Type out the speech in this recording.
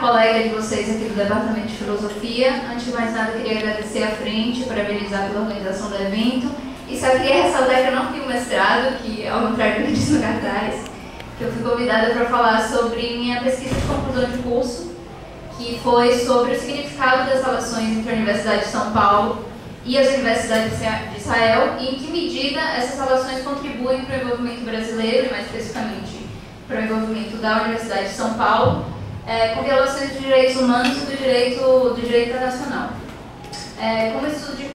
colega de vocês aqui do Departamento de Filosofia. Antes de mais nada, eu queria agradecer à frente, parabenizar pela organização do evento. E só queria ressaltar que eu não tenho mestrado, que ao contrário do que disse no cartaz, que eu fui convidada para falar sobre minha pesquisa de conclusão de curso, que foi sobre o significado das relações entre a Universidade de São Paulo e as universidades de Israel e em que medida essas relações contribuem para o envolvimento brasileiro, e mais especificamente para o envolvimento da Universidade de São Paulo, com violações dos direitos humanos e do direito internacional. Como estudo de